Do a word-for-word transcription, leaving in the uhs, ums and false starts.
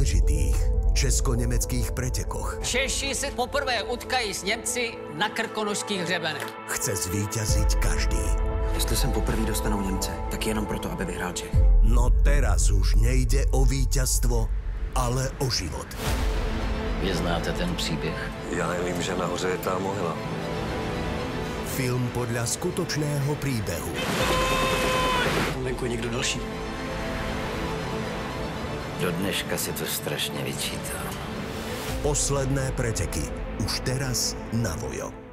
dôležitých česko-německých pretekoch. Češi se poprvé utkají s Němci na krkonošských hřebenech. Chce zvíťaziť každý. Jestli sem poprvé dostanou Němce, tak jenom proto, aby vyhrál Čech. No teraz už nejde o víťazstvo, ale o život. Vy znáte ten příběh? Já nevím, že nahoře je tá mohyla. Film podľa skutočného príbehu. Tam venku je někdo další. Do dneška si to strašně vyčítal. Posledné preteky. Už teraz na Vojo.